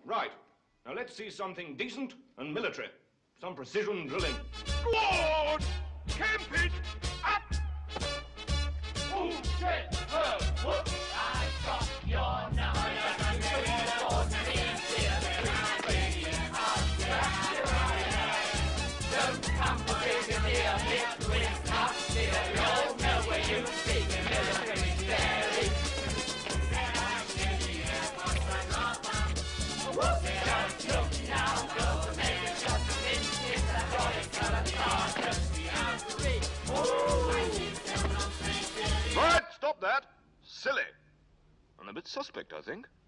Right. Now let's see something decent and military. Some precision drilling. Squad! Camp it up! Who said her? Whoop! I got your number. Don't come for big deal. It was not still. You'll know where you speak in military theory. Don't look now, go make it just a bit. It's a holy color car, just the artery. Right, stop that. Silly. And a bit suspect, I think.